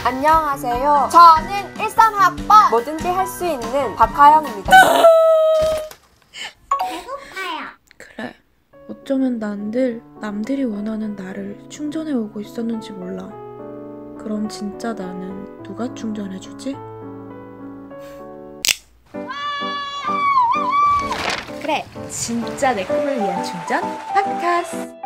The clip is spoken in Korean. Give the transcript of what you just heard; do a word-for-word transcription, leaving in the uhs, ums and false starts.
안녕하세요. 저는 일삼 학번 뭐든지 할 수 있는 박하영입니다. 배고파요. 그래, 어쩌면 난 늘 남들이 원하는 나를 충전해오고 있었는지 몰라. 그럼 진짜 나는 누가 충전해주지? 그래, 진짜 내 꿈을 위한 충전 팟캐스트.